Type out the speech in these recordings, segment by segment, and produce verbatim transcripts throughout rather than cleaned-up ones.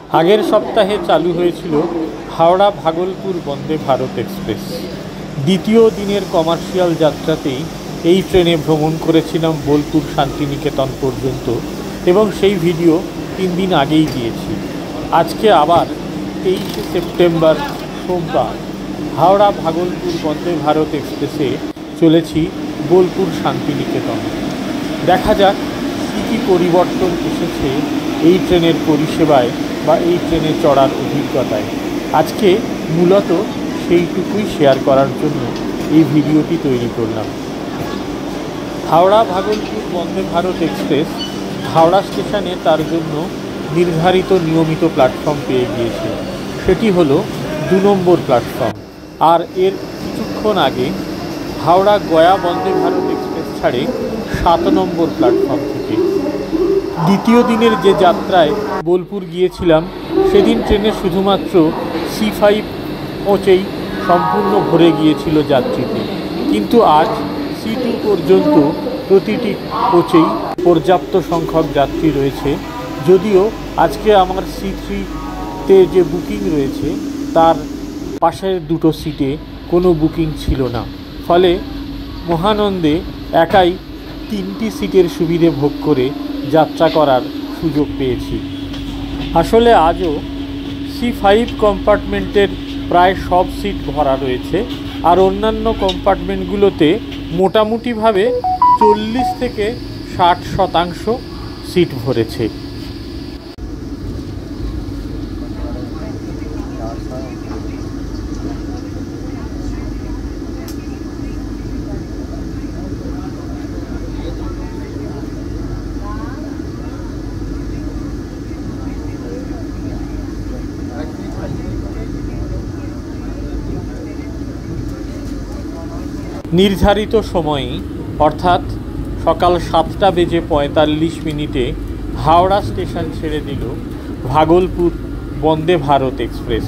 আগের সপ্তাহে চালু হয়েছিল হাওড়া ভাগলপুর বন্দে ভারত এক্সপ্রেস। দ্বিতীয় দিনের কমার্শিয়াল যাত্রাতেই এই ট্রেনে ভ্রমণ করেছিলাম বোলপুর শান্তিনিকেতন পর্যন্ত, এবং সেই ভিডিও তিন দিন আগেই দিয়েছি। আজকে আবার তেইশে সেপ্টেম্বর সোমবার হাওড়া ভাগলপুর বন্দে ভারত এক্সপ্রেসে চলেছি বোলপুর শান্তিনিকেতন। দেখা যাক কী কী পরিবর্তন এসেছে এই ট্রেনের পরিষেবায় বা এই ট্রেনে চড়ার অভিজ্ঞতায়। আজকে মূলত সেইটুকুই শেয়ার করার জন্য এই ভিডিওটি তৈরি করলাম। হাওড়া ভাগলপুর বন্দে ভারত এক্সপ্রেস হাওড়া স্টেশনে তার জন্য নির্ধারিত নিয়মিত প্ল্যাটফর্ম পেয়ে গিয়েছে, সেটি হলো দু নম্বর প্ল্যাটফর্ম। আর এর কিছুক্ষণ আগে হাওড়া গয়া বন্দে ভারত এক্সপ্রেস ছাড়ে সাত নম্বর প্ল্যাটফর্ম থেকে। দ্বিতীয় দিনের যে যাত্রায় বোলপুর গিয়েছিলাম সেদিন ট্রেনে শুধুমাত্র সি ফাইভ কোচেই সম্পূর্ণ ভরে গিয়েছিল যাত্রীতে, কিন্তু আজ সি টু পর্যন্ত প্রতিটি কোচেই পর্যাপ্ত সংখ্যক যাত্রী রয়েছে। যদিও আজকে আমার সি থ্রিতে যে বুকিং রয়েছে তার পাশের দুটো সিটে কোনো বুকিং ছিল না, ফলে মহানন্দে একাই তিনটি সিটের সুবিধে ভোগ করে যাত্রা করার সুযোগ পেয়েছি। আসলে আজও সি ফাইভ কম্পার্টমেন্টের প্রায় সব সিট ভরা রয়েছে, আর অন্যান্য কম্পার্টমেন্টগুলোতে মোটামুটিভাবে চল্লিশ থেকে ষাট শতাংশ সিট ভরেছে। নির্ধারিত সময়ে অর্থাৎ সকাল সাতটা বেজে পঁয়তাল্লিশ মিনিটে হাওড়া স্টেশন ছেড়ে দিল ভাগলপুর বন্দে ভারত এক্সপ্রেস।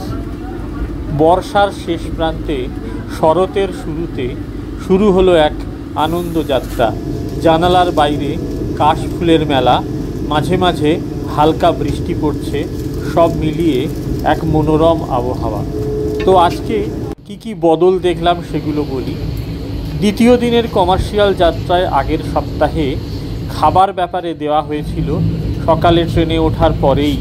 বর্ষার শেষ প্রান্তে শরতের শুরুতে শুরু হলো এক আনন্দযাত্রা। জানালার বাইরে কাশফুলের মেলা, মাঝে মাঝে হালকা বৃষ্টি পড়ছে, সব মিলিয়ে এক মনোরম আবহাওয়া। তো আজকে কি কি বদল দেখলাম সেগুলো বলি। দ্বিতীয় দিনের কমার্শিয়াল যাত্রায় আগের সপ্তাহে খাবার ব্যাপারে দেওয়া হয়েছিল সকালে ট্রেনে ওঠার পরেই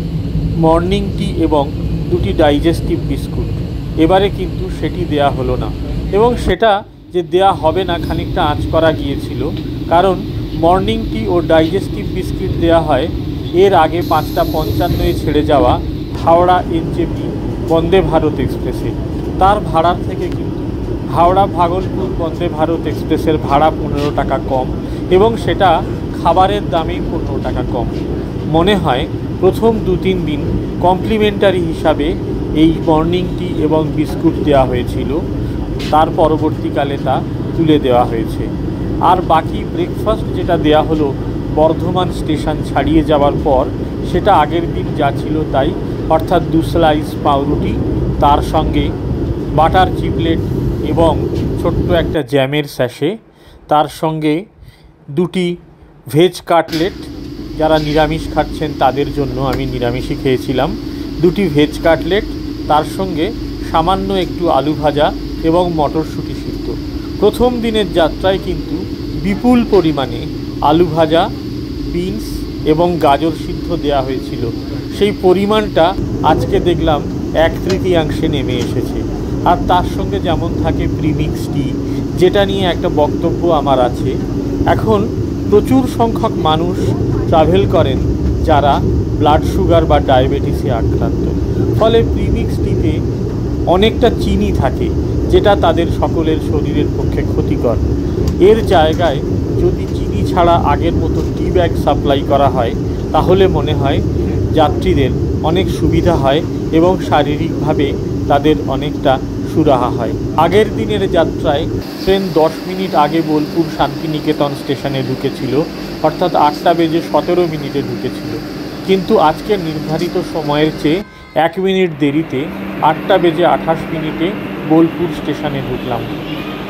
মর্নিং টি এবং দুটি ডাইজেস্টিভ বিস্কুট। এবারে কিন্তু সেটি দেয়া হলো না, এবং সেটা যে দেয়া হবে না খানিকটা আঁচ করা গিয়েছিল, কারণ মর্নিং টি ও ডাইজেস্টিভ বিস্কুট দেওয়া হয় এর আগে পাঁচটা পঞ্চান্নয়ে ছেড়ে যাওয়া হাওড়া এনজেপি বন্দে ভারত এক্সপ্রেসে। তার ভাড়ার থেকে কিন্তু হাওড়া ভাগলপুর বন্দে ভারত এক্সপ্রেসের ভাড়া পনেরো টাকা কম, এবং সেটা খাবারের দামেই পনেরো টাকা কম। মনে হয় প্রথম দু তিন দিন কমপ্লিমেন্টারি হিসাবে এই মর্নিং টি এবং বিস্কুট দেওয়া হয়েছিল, তার পরবর্তীকালে তা তুলে দেওয়া হয়েছে। আর বাকি ব্রেকফাস্ট যেটা দেয়া হলো বর্ধমান স্টেশন ছাড়িয়ে যাওয়ার পর, সেটা আগের দিন যা ছিল তাই, অর্থাৎ দু স্লাইস পাউরুটি, তার সঙ্গে বাটার চিপলেট এবং ছোট্ট একটা জ্যামের স্যাশে, তার সঙ্গে দুটি ভেজ কাটলেট। যারা নিরামিষ খাচ্ছেন তাদের জন্য, আমি নিরামিষই খেয়েছিলাম, দুটি ভেজ কাটলেট, তার সঙ্গে সামান্য একটু আলু ভাজা এবং মটরশুঁটি সিদ্ধ। প্রথম দিনের যাত্রায় কিন্তু বিপুল পরিমাণে আলু ভাজা, বিনস এবং গাজর সিদ্ধ দেওয়া হয়েছিল। সেই পরিমাণটা আজকে দেখলাম এক তৃতীয়াংশে নেমে এসেছে। আর তার সঙ্গে যেমন থাকে প্রিমিক্স টি, যেটা নিয়ে একটা বক্তব্য আমার আছে। এখন প্রচুর সংখ্যক মানুষ ট্রাভেল করেন যারা ব্লাড সুগার বা ডায়াবেটিসে আক্রান্ত, ফলে প্রিমিক্স টিতে অনেকটা চিনি থাকে, যেটা তাদের সকলের শরীরের পক্ষে ক্ষতিকর। এর জায়গায় যদি চিনি ছাড়া আগের মতো টি ব্যাগ সাপ্লাই করা হয়, তাহলে মনে হয় যাত্রীদের অনেক সুবিধা হয় এবং শারীরিকভাবে তাদের অনেকটা সুরাহা হয়। আগের দিনের যাত্রায় ট্রেন দশ মিনিট আগে বোলপুর শান্তিনিকেতন স্টেশনে ঢুকেছিল, অর্থাৎ আটটা বেজে সতেরো মিনিটে ঢুকেছিল, কিন্তু আজকের নির্ধারিত সময়ের চেয়ে এক মিনিট দেরিতে আটটা বেজে আঠাশ মিনিটে বোলপুর স্টেশনে ঢুকলাম।